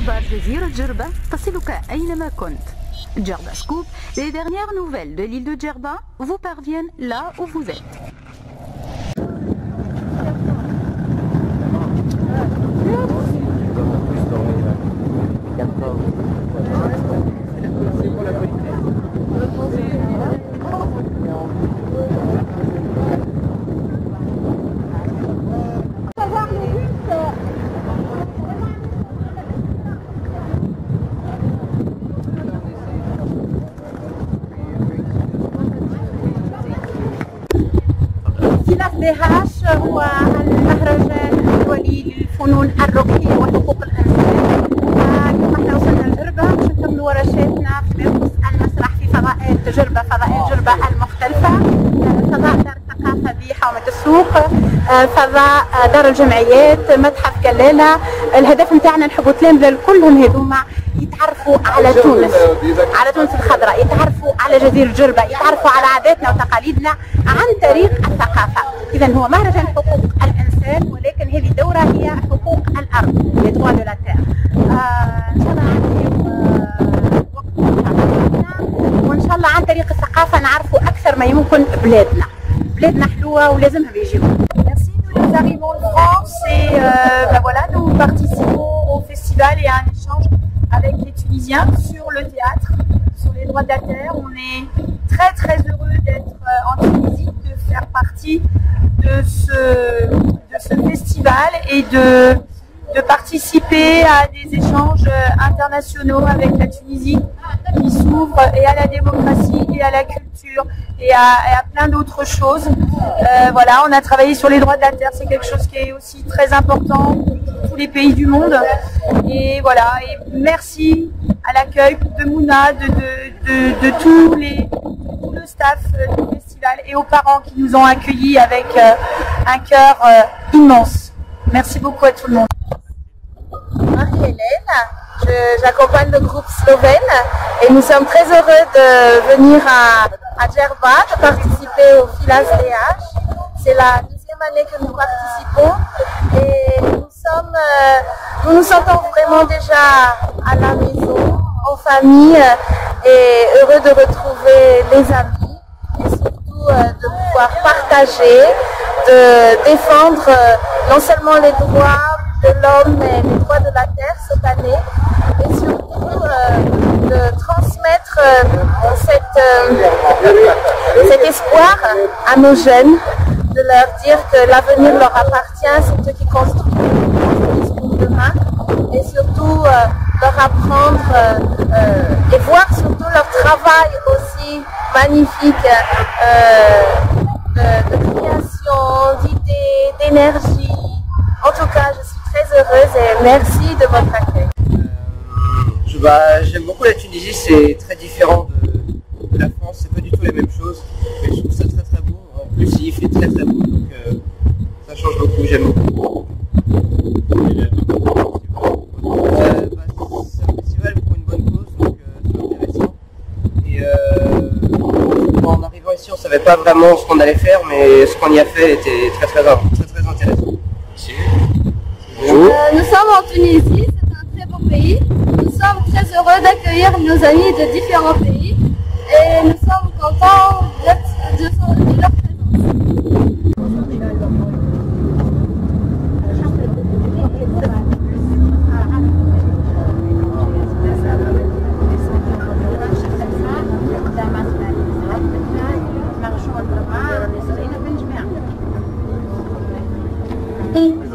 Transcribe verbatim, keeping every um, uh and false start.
أخبار جزيرة جربة تصلك أينما كنت. Djerba Scoop, les dernières nouvelles de l'île de Djerba vous parviennent là où vous êtes. الاف دي هاش هو المهرجان الدولي للفنون الرقية وحقوق الإنسان. كما احنا وصلنا لجربة باش نكملوا ورشاتنا فيما يخص المسرح في فضاء جربة، فضاء جربة المختلفة، فضاء دار الثقافة بحومة السوق، فضاء دار الجمعيات، متحف جلالة. الهدف نتاعنا نحبوا تلامذة كلهم هذوما يتعرفوا على تونس، على تونس الخضراء، يتعرفوا على جزيرة جربة، يتعرفوا على عاداتنا وتقاليدنا عن طريق الثقافة. إذا هو مهرجان حقوق الإنسان، ولكن هذه الدورة هي حقوق الأرض، les droits de la terre. إن شاء الله نعطيو وقت وإن شاء الله عن طريق الثقافة نعرفوا أكثر ما يمكن بلادنا. بلادنا حلوة ولازمها بيجيو. Merci, nous arrivons de France et euh, ben voilà, nous participons au festival et à un échange avec les Tunisiens sur le théâtre, sur les droits de la terre. On est très très heureux d'être en Tunisie, de faire partie de ce, de ce festival et de, de participer à des échanges internationaux avec la Tunisie qui s'ouvre et à la démocratie et à la culture et à, et à plein d'autres choses. Euh, voilà, on a travaillé sur les droits de la terre, c'est quelque chose qui est aussi très important pour tous les pays du monde. Et voilà, et merci à l'accueil de Mouna, de, de, de, de tous les, tout le staff du festival et aux parents qui nous ont accueillis avec euh, un cœur euh, immense. Merci beaucoup à tout le monde. Marie-Hélène, j'accompagne le groupe slovène et nous sommes très heureux de venir à, à Djerba, de participer au Filas D H. C'est la deuxième année que nous participons et nous, sommes, euh, nous nous sentons vraiment déjà à la maison, en famille et heureux de retrouver les amis et surtout euh, de pouvoir partager, de défendre euh, non seulement les droits de l'homme et les droits de la terre cette année, et surtout euh, de transmettre euh, cette, euh, cet espoir à nos jeunes, de leur dire que l'avenir leur appartient, c'est eux qui construisent pour demain, et surtout euh, leur apprendre euh, euh, et voir surtout leur travail aussi magnifique euh, de, de création, d'idées, d'énergie. En tout cas, je suis très heureuse et merci de votre accueil. Euh, bah, J'aime beaucoup la Tunisie, c'est très différent de, de la France, c'est pas du tout les mêmes choses, mais je trouve ça très très beau. En plus, il fait très très beau, donc euh, ça change beaucoup, j'aime beaucoup. Euh, bah, c'est un festival pour une bonne cause, donc euh, c'est intéressant. Et euh, en arrivant ici, on ne savait pas vraiment ce qu'on allait faire, mais ce qu'on y a fait était très très, très, très intéressant. Euh, nous sommes en Tunisie, c'est un très beau pays. Nous sommes très heureux d'accueillir nos amis de différents pays et nous sommes contents de, de, de leur présence. Thank you.